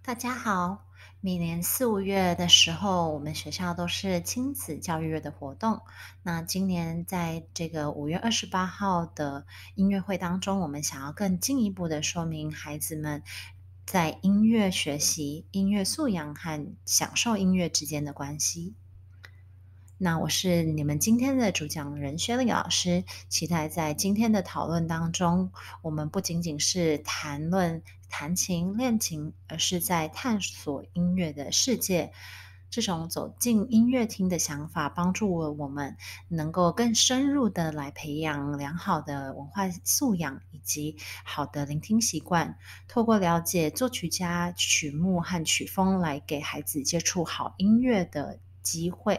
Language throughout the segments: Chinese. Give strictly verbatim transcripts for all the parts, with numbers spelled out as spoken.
大家好，每年四五月的时候，我们学校都是亲子教育月的活动。那今年在这个五月二十八号的音乐会当中，我们想要更进一步的说明孩子们在音乐学习、音乐素养和享受音乐之间的关系。那我是你们今天的主讲人薛丽老师，期待在今天的讨论当中，我们不仅仅是谈论弹琴、练琴，而是在探索音乐的世界。这种走进音乐厅的想法，帮助了我们能够更深入的来培养良好的文化素养以及好的聆听习惯，透过了解作曲家、曲目和曲风，来给孩子接触好音乐的机会。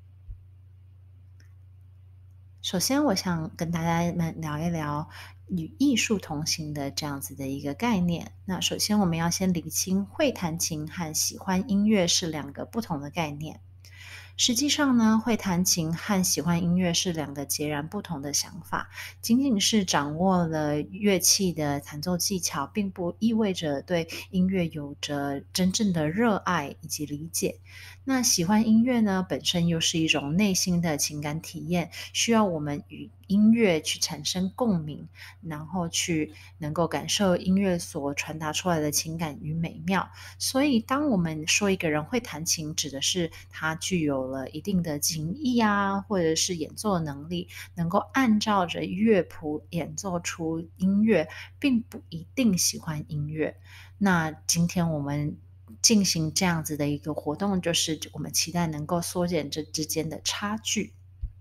首先，我想跟大家们聊一聊与艺术同行的这样子的一个概念。那首先，我们要先理清会弹琴和喜欢音乐是两个不同的概念。实际上呢，会弹琴和喜欢音乐是两个截然不同的想法。仅仅是掌握了乐器的弹奏技巧，并不意味着对音乐有着真正的热爱以及理解。那喜欢音乐呢，本身又是一种内心的情感体验，需要我们与音乐去产生共鸣，然后去能够感受音乐所传达出来的情感与美妙。所以，当我们说一个人会弹琴，指的是他具有了一定的琴艺啊，或者是演奏能力，能够按照着乐谱演奏出音乐，并不一定喜欢音乐。那今天我们进行这样子的一个活动，就是我们期待能够缩减这之间的差距。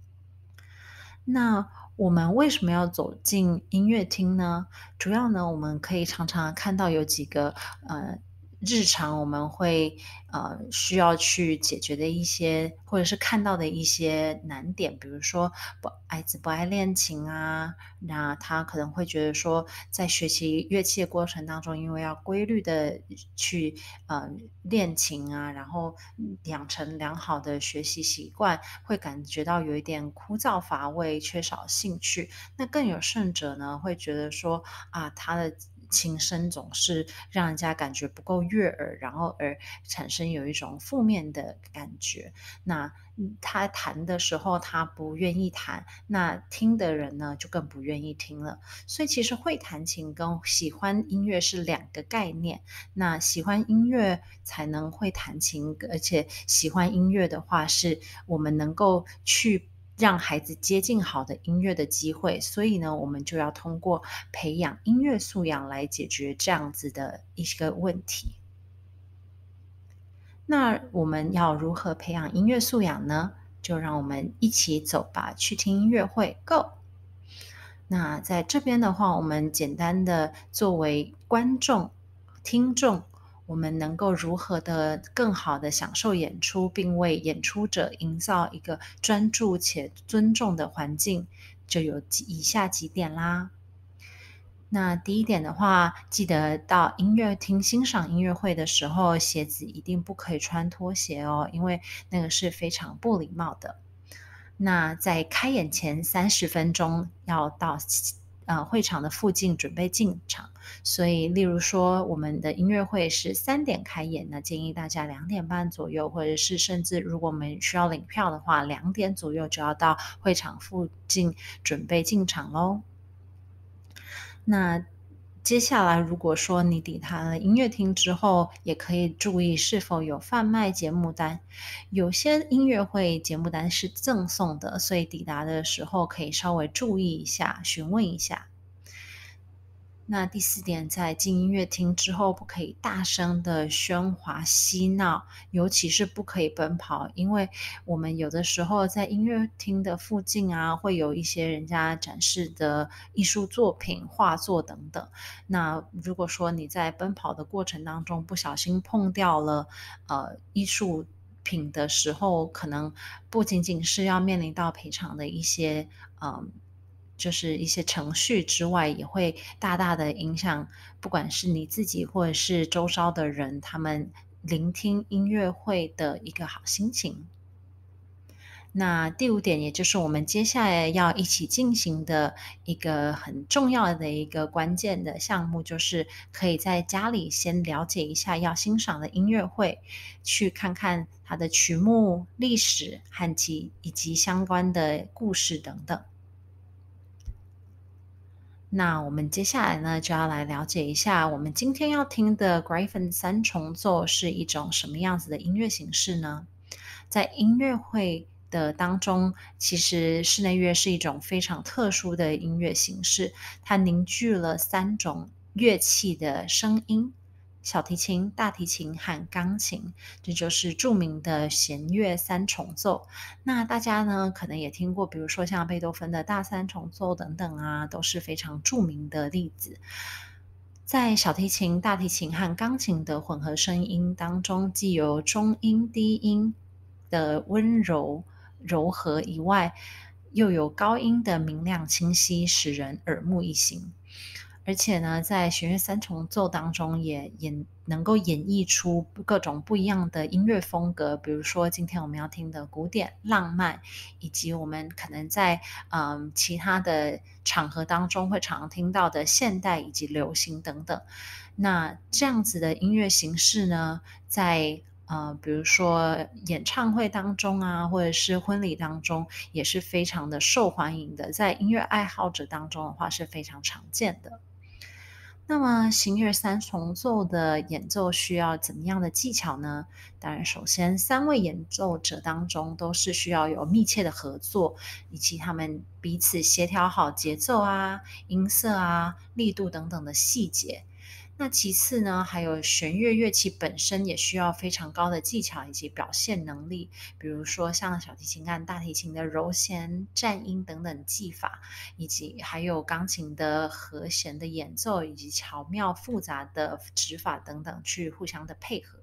那我们为什么要走进音乐厅呢？主要呢，我们可以常常看到有几个呃，日常我们会呃需要去解决的一些，或者是看到的一些难点，比如说不孩子不爱练琴啊，那他可能会觉得说，在学习乐器的过程当中，因为要规律的去呃练琴啊，然后养成良好的学习习惯，会感觉到有一点枯燥乏味，缺少兴趣。那更有甚者呢，会觉得说啊，他的琴声总是让人家感觉不够悦耳，然后而产生有一种负面的感觉。那嗯他弹的时候，他不愿意弹，那听的人呢就更不愿意听了。所以其实会弹琴跟喜欢音乐是两个概念。那喜欢音乐才能会弹琴，而且喜欢音乐的话，是我们能够去让孩子接近好的音乐的机会。所以呢，我们就要通过培养音乐素养来解决这样子的一个问题。那我们要如何培养音乐素养呢？就让我们一起走吧，去听音乐会，Go！那在这边的话，我们简单的作为观众、听众，我们能够如何的更好的享受演出，并为演出者营造一个专注且尊重的环境，就有几以下几点啦。那第一点的话，记得到音乐厅欣赏音乐会的时候，鞋子一定不可以穿拖鞋哦，因为那个是非常不礼貌的。那在开演前三十分钟要到呃会场的附近准备进场，所以例如说我们的音乐会是三点开演，那建议大家两点半左右，或者是甚至如果我们需要领票的话，两点左右就要到会场附近准备进场咯。那接下来如果说你抵达了音乐厅之后，也可以注意是否有贩卖节目单。有些音乐会节目单是赠送的，所以抵达的时候可以稍微注意一下，询问一下。那第四点，在进音乐厅之后，不可以大声的喧哗嬉闹，尤其是不可以奔跑，因为我们有的时候在音乐厅的附近啊，会有一些人家展示的艺术作品、画作等等。那如果说你在奔跑的过程当中不小心碰掉了呃艺术品的时候，可能不仅仅是要面临到赔偿的一些嗯。就是一些程序之外，也会大大的影响，不管是你自己或者是周遭的人，他们聆听音乐会的一个好心情。 那第五点，也就是我们接下来要一起进行的一个很重要的一个关键的项目，就是可以在家里先了解一下要欣赏的音乐会，去看看它的曲目、历史和及以及相关的故事等等。那我们接下来呢，就要来了解一下，我们今天要听的 Gryphon 三重奏是一种什么样子的音乐形式呢？在音乐会的当中，其实室内乐是一种非常特殊的音乐形式，它凝聚了三种乐器的声音：小提琴、大提琴和钢琴，这就是著名的弦乐三重奏。那大家呢，可能也听过，比如说像贝多芬的大三重奏等等啊，都是非常著名的例子。在小提琴、大提琴和钢琴的混合声音当中，既有中音、低音的温柔柔和以外，又有高音的明亮清晰，使人耳目一新。而且呢，在弦乐三重奏当中也演能够演绎出各种不一样的音乐风格，比如说今天我们要听的古典、浪漫，以及我们可能在嗯其他的场合当中会常听到的现代以及流行等等。那这样子的音乐形式呢，在呃，比如说演唱会当中啊，或者是婚礼当中，也是非常的受欢迎的，在音乐爱好者当中的话是非常常见的。那么弦乐三重奏的演奏需要怎么样的技巧呢？当然，首先三位演奏者当中都是需要有密切的合作，以及他们彼此协调好节奏啊、音色啊、力度等等的细节。那其次呢，还有弦乐乐器本身也需要非常高的技巧以及表现能力，比如说像小提琴和大提琴的揉弦、颤音等等技法，以及还有钢琴的和弦的演奏，以及巧妙复杂的指法等等，去互相的配合。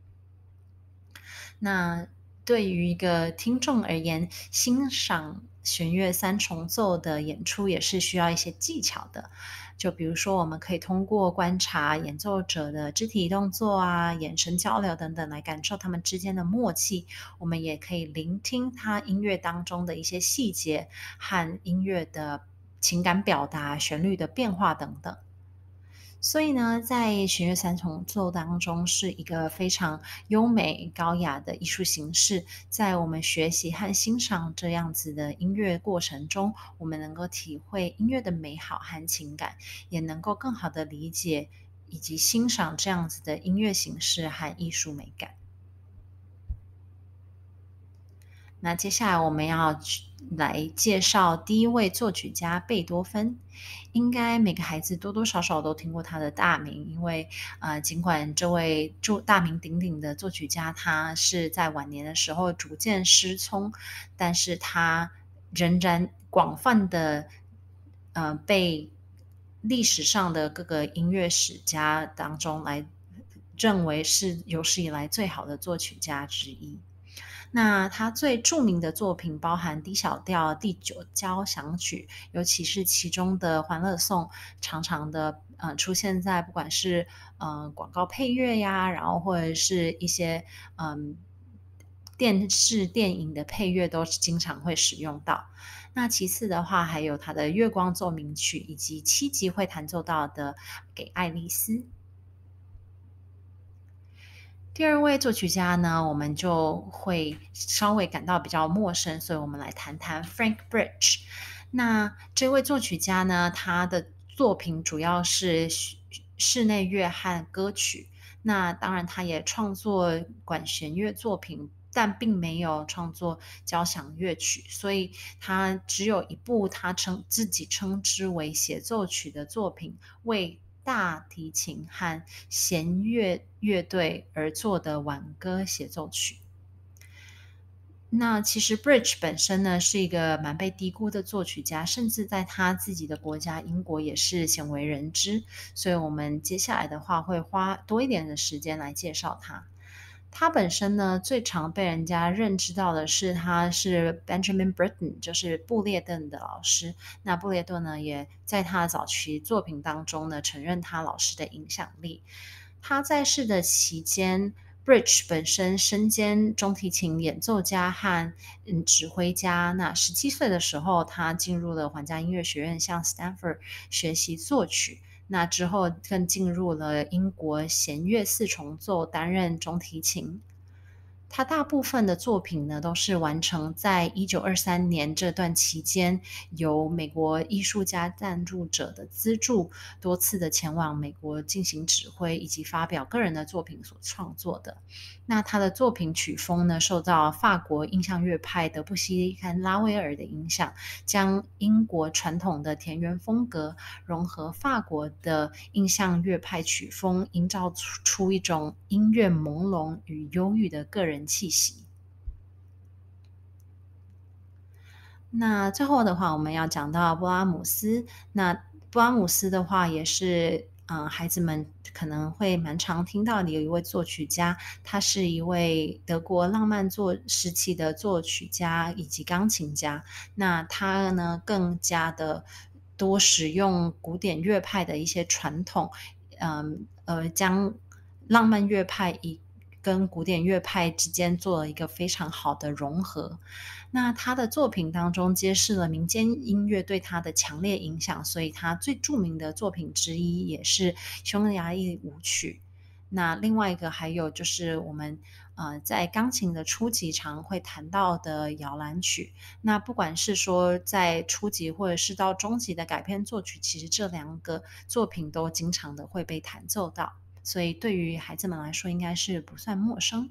那对于一个听众而言，欣赏弦乐三重奏的演出也是需要一些技巧的。就比如说，我们可以通过观察演奏者的肢体动作啊、眼神交流等等，来感受他们之间的默契。我们也可以聆听他音乐当中的一些细节和音乐的情感表达、旋律的变化等等。所以呢，在弦乐三重奏当中是一个非常优美高雅的艺术形式。在我们学习和欣赏这样子的音乐过程中，我们能够体会音乐的美好和情感，也能够更好的理解以及欣赏这样子的音乐形式和艺术美感。那接下来我们要来介绍第一位作曲家贝多芬。应该每个孩子多多少少都听过他的大名，因为呃，尽管这位著大名鼎鼎的作曲家他是在晚年的时候逐渐失聪，但是他仍然广泛的呃被历史上的各个音乐史家当中来认为是有史以来最好的作曲家之一。那他最著名的作品包含 D 小调第九交响曲，尤其是其中的欢乐颂，常常的呃出现在不管是呃广告配乐呀，然后或者是一些嗯、电视电影的配乐都经常会使用到。那其次的话，还有他的月光奏鸣曲，以及七级会弹奏到的给爱丽丝。第二位作曲家呢，我们就会稍微感到比较陌生，所以我们来谈谈 Frank Bridge。那这位作曲家呢，他的作品主要是室内乐和歌曲。那当然，他也创作管弦乐作品，但并没有创作交响乐曲，所以他只有一部他称自己称之为协奏曲的作品，为大提琴和弦乐乐队而作的挽歌协奏曲。那其实 Bridge 本身呢是一个蛮被低估的作曲家，甚至在他自己的国家英国也是鲜为人知，所以我们接下来的话会花多一点的时间来介绍他。他本身呢，最常被人家认知到的是他是 Benjamin Britten，就是布列顿的老师。那布列顿呢，也在他早期作品当中呢，承认他老师的影响力。他在世的期间， Bridge 本身身兼中提琴演奏家和嗯指挥家。那十七岁的时候，他进入了皇家音乐学院，向 Stanford 学习作曲。那之后更进入了英国弦乐四重奏，担任中提琴。他大部分的作品呢，都是完成在一九二三年这段期间，由美国艺术家赞助者的资助，多次的前往美国进行指挥以及发表个人的作品所创作的。那他的作品曲风呢，受到法国印象乐派德布西和拉威尔的影响，将英国传统的田园风格融合法国的印象乐派曲风，营造出一种音乐朦胧与忧郁的个人气息。那最后的话，我们要讲到布拉姆斯。那布拉姆斯的话，也是呃，孩子们可能会蛮常听到的有一位作曲家，他是一位德国浪漫作时期的作曲家以及钢琴家。那他呢，更加的多使用古典乐派的一些传统，嗯呃，将浪漫乐派以跟古典乐派之间做了一个非常好的融合。那他的作品当中揭示了民间音乐对他的强烈影响，所以他最著名的作品之一也是匈牙利舞曲。那另外一个还有就是我们呃在钢琴的初级常会谈到的摇篮曲。那不管是说在初级或者是到中级的改编作曲，其实这两个作品都经常的会被弹奏到，所以对于孩子们来说应该是不算陌生。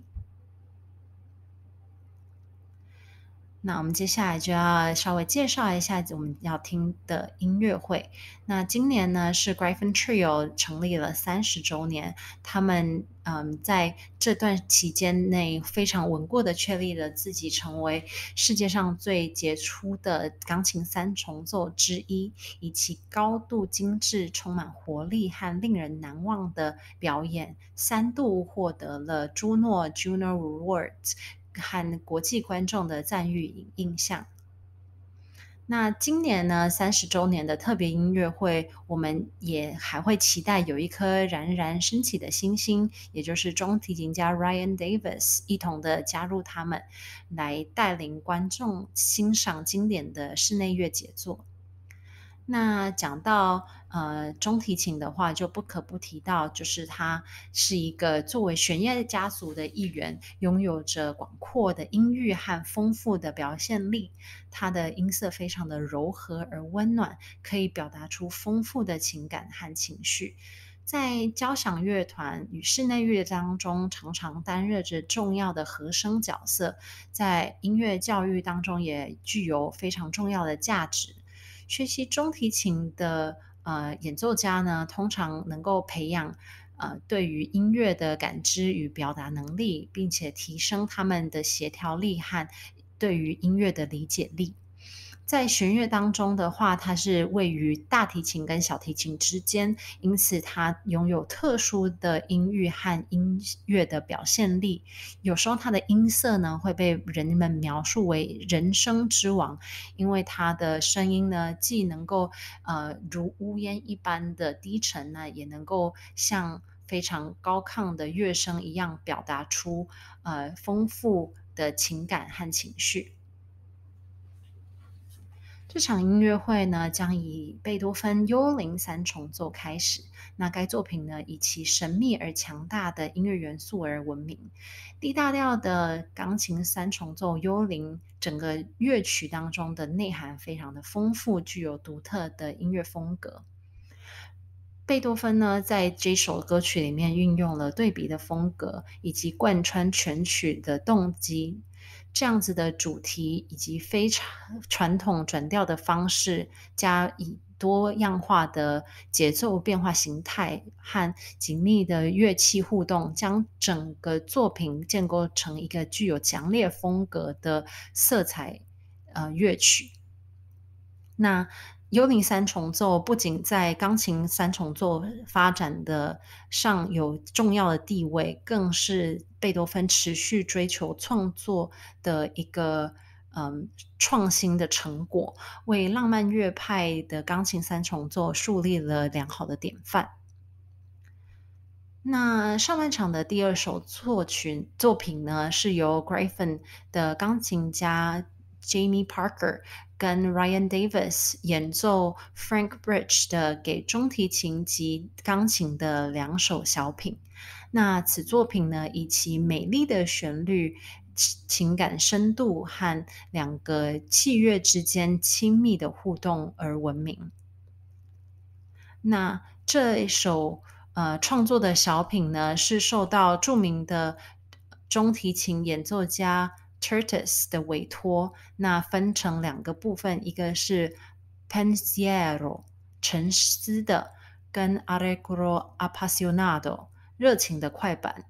那我们接下来就要稍微介绍一下我们要听的音乐会。那今年呢是 Gryphon Trio 成立了三十周年，他们嗯在这段期间内非常稳固的确立了自己成为世界上最杰出的钢琴三重奏之一，以其高度精致、充满活力和令人难忘的表演，三度获得了朱诺 Juno Awards。和国际观众的赞誉印象。那今年呢，三十周年的特别音乐会，我们也还会期待有一颗冉冉升起的星星，也就是中提琴家 Ryan Davis 一同的加入他们，来带领观众欣赏经典的室内乐杰作。那讲到呃中提琴的话，就不可不提到，就是它是一个作为弦乐家族的一员，拥有着广阔的音域和丰富的表现力。它的音色非常的柔和而温暖，可以表达出丰富的情感和情绪。在交响乐团与室内乐当中，常常担任着重要的和声角色，在音乐教育当中也具有非常重要的价值。学习中提琴的呃演奏家呢，通常能够培养呃对于音乐的感知与表达能力，并且提升他们的协调力和对于音乐的理解力。在弦乐当中的话，它是位于大提琴跟小提琴之间，因此它拥有特殊的音域和音乐的表现力。有时候它的音色呢会被人们描述为人声之王，因为它的声音呢既能够呃如乌烟一般的低沉呢，也能够像非常高亢的乐声一样表达出呃丰富的情感和情绪。这场音乐会呢，将以贝多芬《幽灵三重奏》开始。那该作品呢，以其神秘而强大的音乐元素而闻名。D大调的钢琴三重奏《幽灵》，整个乐曲当中的内涵非常的丰富，具有独特的音乐风格。贝多芬呢，在这首歌曲里面运用了对比的风格，以及贯穿全曲的动机。这样子的主题以及非常传统转调的方式，加以多样化的节奏变化形态和紧密的乐器互动，将整个作品建构成一个具有强烈风格的色彩呃乐曲。那幽灵三重奏不仅在钢琴三重奏发展的上有重要的地位，更是贝多芬持续追求创作的一个嗯创新的成果，为浪漫乐派的钢琴三重奏树立了良好的典范。 那上半场的第二首作曲作品呢，是由 Gryphon 的钢琴家 Jamie Parker 跟 Ryan Davis 演奏 Frank Bridge 的给中提琴及钢琴的两首小品。那此作品呢，以其美丽的旋律、情感深度和两个器乐之间亲密的互动而闻名。那这一首呃创作的小品呢，是受到著名的中提琴演奏家 Tertis 的委托，那分成两个部分，一个是 Pensiero 沉思的，跟 Allegro appassionato 热情的快板。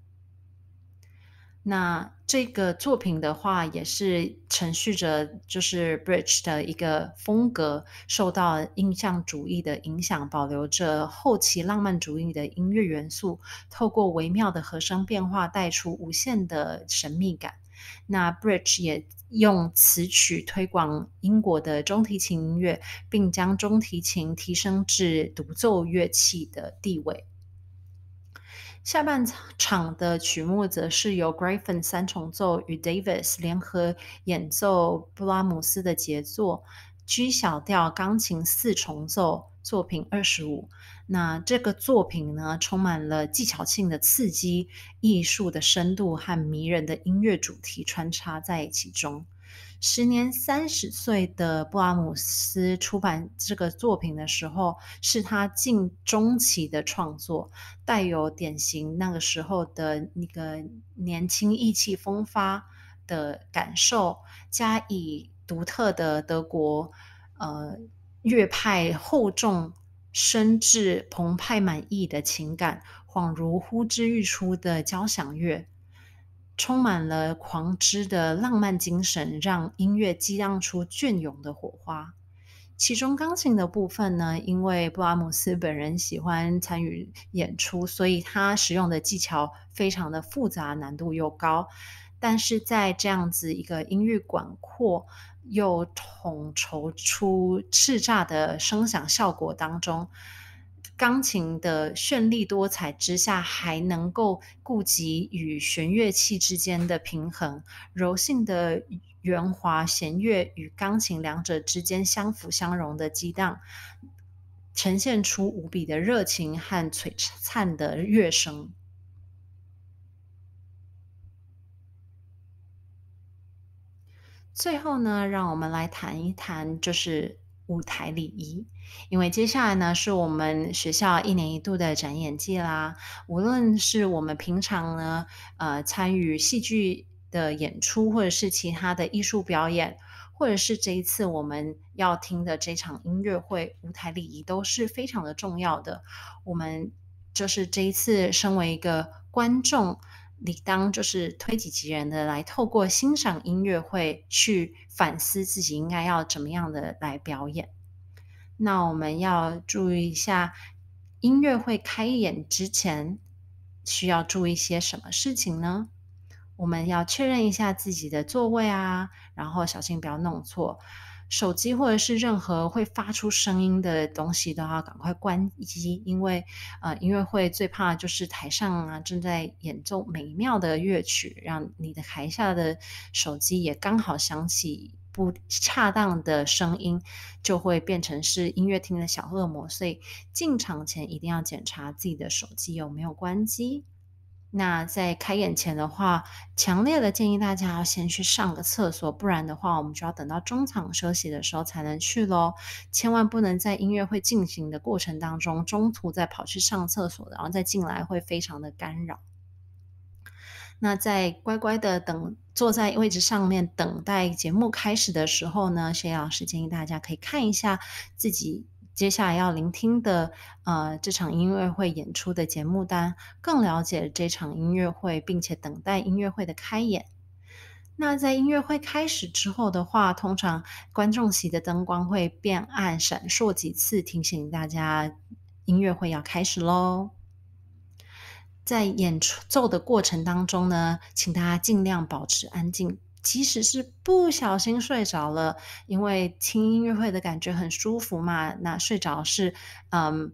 那这个作品的话，也是承续着就是 Bridge 的一个风格，受到印象主义的影响，保留着后期浪漫主义的音乐元素，透过微妙的和声变化，带出无限的神秘感。那 Bridge 也用此曲推广英国的中提琴音乐，并将中提琴提升至独奏乐器的地位。下半场的曲目则是由 Gryphon 三重奏与 Davis 联合演奏布拉姆斯的杰作 G 小调钢琴四重奏作品二十五。那这个作品呢，充满了技巧性的刺激、艺术的深度和迷人的音乐主题穿插在其中。时年三十岁的布拉姆斯出版这个作品的时候，是他近中期的创作，带有典型那个时候的那个年轻意气风发的感受，加以独特的德国呃乐派厚重、深挚、澎湃满溢的情感，恍如呼之欲出的交响乐。充满了狂之的浪漫精神，让音乐激荡出隽永的火花。其中钢琴的部分呢，因为布拉姆斯本人喜欢参与演出，所以他使用的技巧非常的复杂，难度又高。但是在这样子一个音域广阔又统筹出叱咤的声响效果当中，钢琴的绚丽多彩之下，还能够顾及与弦乐器之间的平衡，柔性的圆滑弦乐与钢琴两者之间相辅相融的激荡，呈现出无比的热情和璀璨的乐声。最后呢，让我们来谈一谈就是舞台礼仪，因为接下来呢是我们学校一年一度的展演季啦。无论是我们平常呢，呃，参与戏剧的演出，或者是其他的艺术表演，或者是这一次我们要听的这场音乐会，舞台礼仪都是非常的重要的。我们就是这一次身为一个观众，理当就是推己及人的来透过欣赏音乐会去反思自己应该要怎么样的来表演。那我们要注意一下，音乐会开演之前需要注意些什么事情呢？我们要确认一下自己的座位啊，然后小心不要弄错。手机或者是任何会发出声音的东西都要赶快关机，因为呃音乐会最怕就是台上啊正在演奏美妙的乐曲，让你的台下的手机也刚好响起不恰当的声音，就会变成是音乐厅的小恶魔。所以进场前一定要检查自己的手机有没有关机。那在开演前的话，强烈的建议大家要先去上个厕所，不然的话，我们就要等到中场休息的时候才能去咯。千万不能在音乐会进行的过程当中，中途再跑去上厕所，然后再进来，会非常的干扰。那在乖乖的等坐在位置上面等待节目开始的时候呢，谢老师建议大家可以看一下自己接下来要聆听的呃这场音乐会演出的节目单，更了解这场音乐会，并且等待音乐会的开演。那在音乐会开始之后的话，通常观众席的灯光会变暗闪烁几次，提醒大家音乐会要开始咯。在演奏的过程当中呢，请大家尽量保持安静，即使是不小心睡着了，因为听音乐会的感觉很舒服嘛，那睡着是嗯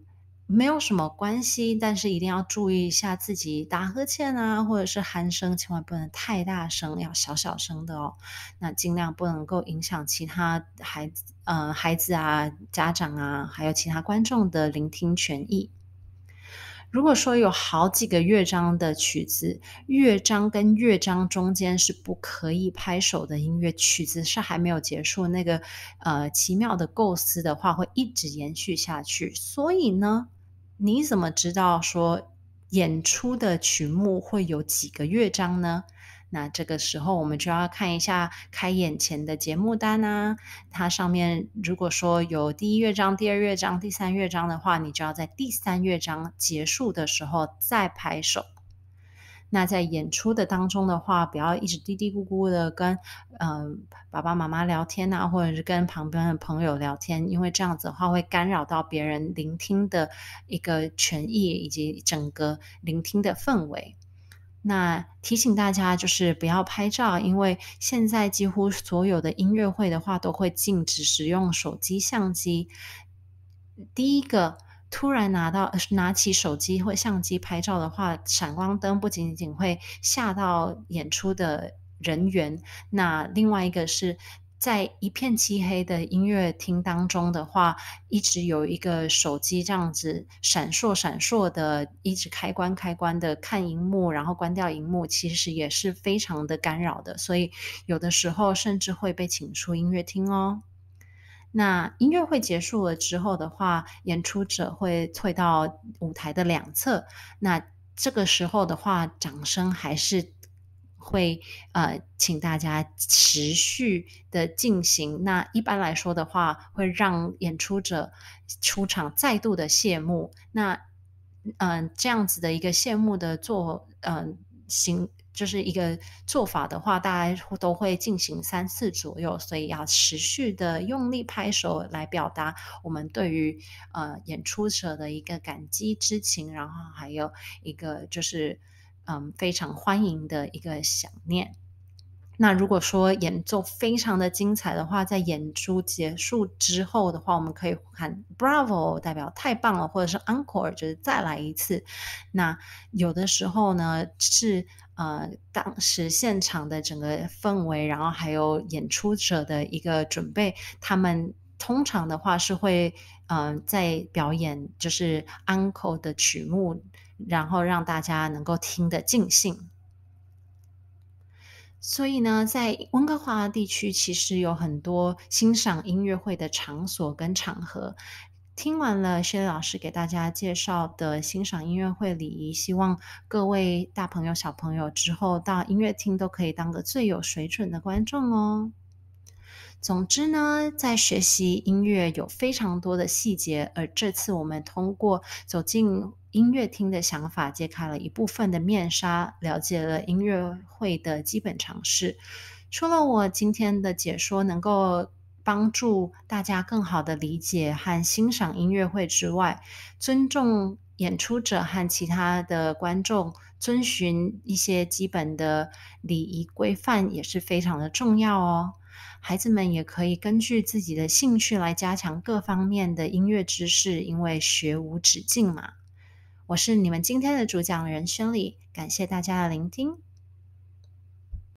没有什么关系，但是一定要注意一下自己打呵欠啊，或者是鼾声，千万不能太大声，要小小声的哦。那尽量不能够影响其他孩子呃，孩子啊、家长啊，还有其他观众的聆听权益。如果说有好几个乐章的曲子，乐章跟乐章中间是不可以拍手的音乐，曲子是还没有结束，那个呃奇妙的构思的话会一直延续下去。所以呢，你怎么知道说演出的曲目会有几个乐章呢？那这个时候我们就要看一下开演前的节目单啊，它上面如果说有第一乐章、第二乐章、第三乐章的话，你就要在第三乐章结束的时候再拍手。那在演出的当中的话，不要一直嘀嘀咕咕的跟嗯、呃爸爸妈妈聊天啊，或者是跟旁边的朋友聊天，因为这样子的话会干扰到别人聆听的一个权益以及整个聆听的氛围。那提醒大家就是不要拍照，因为现在几乎所有的音乐会的话都会禁止使用手机相机。第一个突然拿到呃拿起手机或相机拍照的话，闪光灯不仅仅会吓到演出的人员，那另外一个是在一片漆黑的音乐厅当中的话，一直有一个手机这样子闪烁闪烁的，一直开关开关的看荧幕，然后关掉荧幕，其实也是非常的干扰的，所以有的时候甚至会被请出音乐厅哦。那音乐会结束了之后的话，演出者会退到舞台的两侧。那这个时候的话，掌声还是会呃，请大家持续的进行。那一般来说的话，会让演出者出场再度的谢幕。那嗯、呃这样子的一个谢幕的做呃行就是一个做法的话，大概都会进行三次左右，所以要持续的用力拍手来表达我们对于呃演出者的一个感激之情，然后还有一个就是嗯非常欢迎的一个想念。那如果说演奏非常的精彩的话，在演出结束之后的话，我们可以喊 Bravo，代表太棒了，或者是 Encore，就是再来一次。那有的时候呢，是呃当时现场的整个氛围，然后还有演出者的一个准备，他们通常的话是会呃在表演就是 Encore 的曲目，然后让大家能够听得尽兴。所以呢，在温哥华地区其实有很多欣赏音乐会的场所跟场合。听完了薛老师给大家介绍的欣赏音乐会礼仪，希望各位大朋友、小朋友之后到音乐厅都可以当个最有水准的观众哦。总之呢，在学习音乐有非常多的细节，而这次我们通过走进音乐厅的想法，揭开了一部分的面纱，了解了音乐会的基本常识。除了我今天的解说能够帮助大家更好的理解和欣赏音乐会之外，尊重演出者和其他的观众，遵循一些基本的礼仪规范也是非常的重要哦。孩子们也可以根据自己的兴趣来加强各方面的音乐知识，因为学无止境嘛。我是你们今天的主讲人宣礼，感谢大家的聆听。